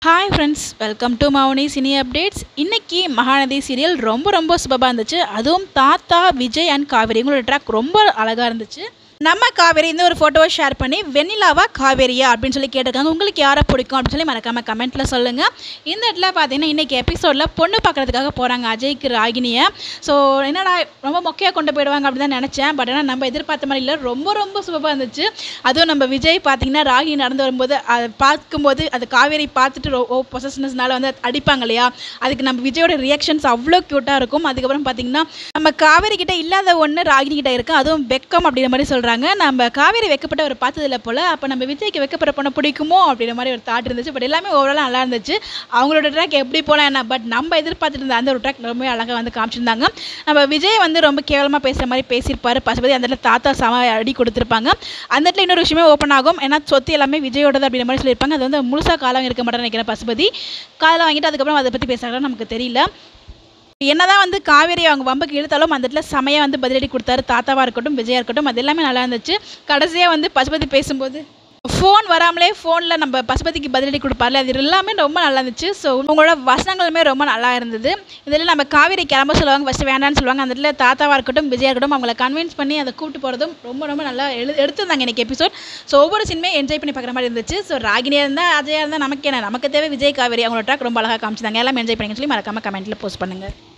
Hi friends, welcome to Mouni cine updates. இன்றைக்கி Mahanadi serial ரொம்ப சூப்பராக இருந்துச்சு. அதுவும் தாத்தா, விஜய் அண்ட் காவேரி இவங்களோட ட்ராக் ரொம்ப அழகாக இருந்துச்சு. நம்ம காவேரி இந்த ஒரு ஃபோட்டோவை ஷேர் பண்ணி வெண்ணிலாவா காவேரியா அப்படின்னு சொல்லி கேட்டிருக்காங்க. உங்களுக்கு யாரை பிடிக்கும் அப்படின்னு சொல்லி மறக்காமல் கமெண்ட்டில் சொல்லுங்கள். இந்த இடத்துல பார்த்தீங்கன்னா இன்றைக்கி எபிசோடில் பொண்ணு பார்க்குறதுக்காக போகிறாங்க அஜய்க்கு ராகினியை. ஸோ என்னடா ரொம்ப மொக்கையாக கொண்டு போயிடுவாங்க அப்படின்னு தான் நினச்சேன். பட் ஆனால் நம்ம எதிர்பார்த்த மாதிரி இல்லை, ரொம்ப சூப்பராக இருந்துச்சு. அதுவும் நம்ம விஜய் பார்த்தீங்கன்னா ராகினி நடந்து வரும்போது அதை பார்க்கும்போது அது காவேரி பார்த்துட்டு பொசஸ்னஸ்னால வந்து அடிப்பாங்க இல்லையா, அதுக்கு நம்ம விஜயோட ரியாக்ஷன்ஸ் அவ்வளோ க்யூட்டாக இருக்கும். அதுக்கப்புறம் பார்த்தீங்கன்னா நம்ம காவேரி கிட்ட இல்லாத ஒன்று ராகினி கிட்ட இருக்குது, அதுவும் வெக்கம் அப்படிங்கிற மாதிரி சொல்கிறாங்க. நம்ம காவேரி வைக்கப்பட்ட ஒரு பார்த்ததில்ல போல், அப்போ நம்ம விஜய்க்கு வைக்கப்படுற பொண்ணை பிடிக்குமோ அப்படிங்கிற மாதிரி ஒரு தாட் இருந்துச்சு. பட் எல்லாமே ஓவராலாக நல்லா இருந்துச்சு. அவங்களோட ட்ராக் எப்படி போனால் என்ன, பட் நம்ம எதிர்பார்த்துட்டு இருந்த அந்த ஒரு ட்ராக் ரொம்ப அழகாக வந்து காமிச்சிருந்தாங்க. நம்ம விஜய் வந்து ரொம்ப கேவலமாக பேசுகிற மாதிரி பேசியிருப்பார் பசுபதி. அந்த இடத்துல தாத்தா சம அடி கொடுத்துருப்பாங்க. அந்த இடத்துல இன்னொரு விஷயமே ஓப்பன் ஆகும், ஏன்னா சொத்து எல்லாமே விஜயோடது அப்படிங்கிற மாதிரி சொல்லியிருப்பாங்க. அது வந்து முழுசாக காலம் இருக்க மாட்டேன்னு நினைக்கிறேன் பசுபதி. காலம் வாங்கிட்டு அதுக்கப்புறம் அதை பற்றி பேசுகிறாங்கன்னு நமக்கு தெரியல. என்னதான் வந்து காவேரி அவங்க வம்புக்கு இழுத்தாலும் அந்த இடத்துல செமையாக வந்து பதிலடி கொடுத்தாரு. தாத்தாவாக இருக்கட்டும், விஜயா இருக்கட்டும், அது எல்லாமே நல்லா இருந்துச்சு. கடைசியாக வந்து பசுபதி பேசும்போது ஃபோன் வராமலே ஃபோனில் நம்ம பசுபதிக்கு பதிலடி கொடுப்பார்ல, அது எல்லாமே ரொம்ப நல்லா இருந்துச்சு. ஸோ உங்களோட வசனங்களுமே ரொம்ப நல்லா இருந்தது. இதில் நம்ம காவேரி கிளம்ப சொல்லுவாங்க, ஃபஸ்ட்டு வேண்டான்னு சொல்லுவாங்க. அந்த இடத்துல தாத்தாவாக இருக்கட்டும், விஜயா இருக்கட்டும், அவங்கள கன்வின்ஸ் பண்ணி அதை கூப்பிட்டு போகிறதும் ரொம்ப நல்லா எடுத்துருந்தாங்க இன்றைக்கி எபிசோட். ஸோ ஒவ்வொரு சினிமே என்ஜாய் பண்ணி பார்க்குற மாதிரி இருந்துச்சு. ஸோ ராகினியாக இருந்தால் அஜயா இருந்தால் நமக்கு என்ன, நமக்கு தேவை விஜய் காவேரி. அவங்களோட ட்ராக் ரொம்ப அழகாக காமிச்சிருந்தாங்க. எல்லாம் என்ஜாய் பண்ணிங்கன்னு சொல்லி மறக்காமல் கமெண்ட்டில் போஸ்ட் பண்ணுங்கள்.